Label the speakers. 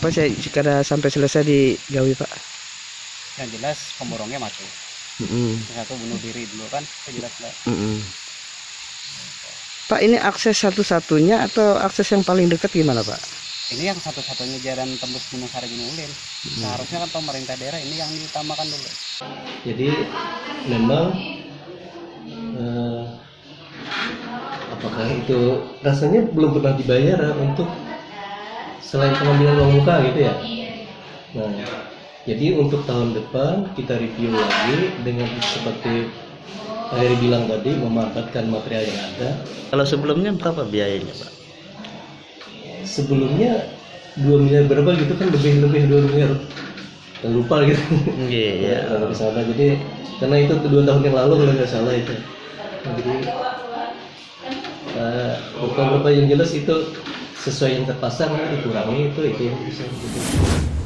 Speaker 1: apa sih jika sampai selesai digawi Pak?
Speaker 2: Yang jelas pemborongnya mati. Yang satu bunuh diri dulu kan, itu jelas lah.
Speaker 1: Pak, ini akses satu-satunya atau akses yang paling dekat gimana Pak?
Speaker 2: Ini yang satu-satunya jalan tembus Gunung Sari Gunung Ulin. Seharusnya kan pemerintah daerah ini yang diutamakan dulu.
Speaker 3: Jadi memang apakah itu rasanya belum pernah dibayar untuk selain pengambilan uang muka gitu ya. Nah, jadi untuk tahun depan kita review lagi dengan seperti Heri bilang tadi, memanfaatkan material yang ada.
Speaker 4: Kalau sebelumnya berapa biayanya Pak?
Speaker 3: Sebelumnya 2 miliar berapa gitu kan, lebih 2 miliar, lupa gitu.
Speaker 4: Iya.
Speaker 3: Kalau salah, jadi karena itu 2 tahun yang lalu kalau nggak salah itu. Nah, jadi berapa yang jelas itu sesuai yang terpasang, dikurangi itu yang bisa. Gitu.